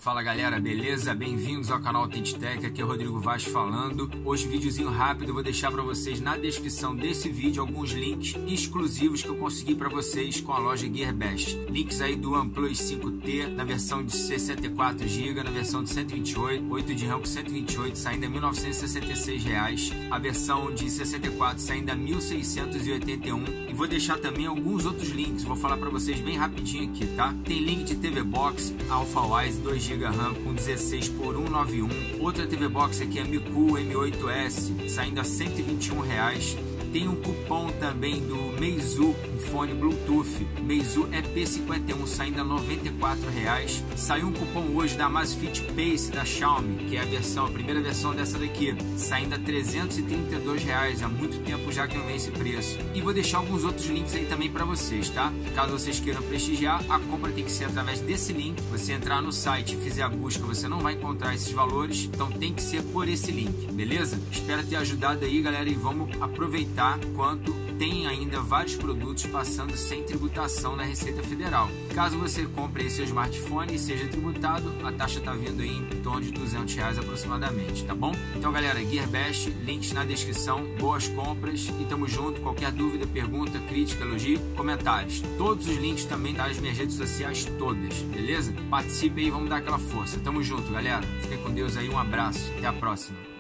Fala galera, beleza? Bem-vindos ao canal Authentic-Tech, aqui é o Rodrigo Vaz falando. Hoje videozinho rápido, eu vou deixar para vocês na descrição desse vídeo alguns links exclusivos que eu consegui para vocês com a loja Gearbest. Links aí do OnePlus 5T na versão de 64 GB, na versão de 128, 8 de RAM com 128 saindo a R$ 1.966, a versão de 64 saindo a R$ 1.681 e vou deixar também alguns outros links, vou falar para vocês bem rapidinho aqui, tá? Tem link de TV Box, AlphaWise 2 GB RAM com 16 por 191. Outra TV Box aqui é Micool M8S, saindo a R$ 121. Tem um cupom também do Meizu, um fone Bluetooth, Meizu EP51, saindo a R$ 94. Saiu um cupom hoje da Amazfit Pace da Xiaomi, que é a primeira versão dessa daqui, saindo a R$ 332. Há muito tempo já que não vem esse preço. E vou deixar alguns outros links aí também para vocês, tá? Caso vocês queiram prestigiar, a compra tem que ser através desse link. Você entrar no site e fizer a busca, você não vai encontrar esses valores, então tem que ser por esse link, beleza? Espero ter ajudado aí, galera, e vamos aproveitar quanto tem ainda vários produtos passando sem tributação na Receita Federal. Caso você compre aí seu smartphone e seja tributado, a taxa está vindo aí em torno de R$ 200 aproximadamente, tá bom? Então galera, Gearbest, links na descrição, boas compras e tamo junto. Qualquer dúvida, pergunta, crítica, elogio, comentários. Todos os links também das minhas redes sociais todas, beleza? Participe aí, vamos dar aquela força. Tamo junto, galera. Fiquem com Deus aí, um abraço, até a próxima.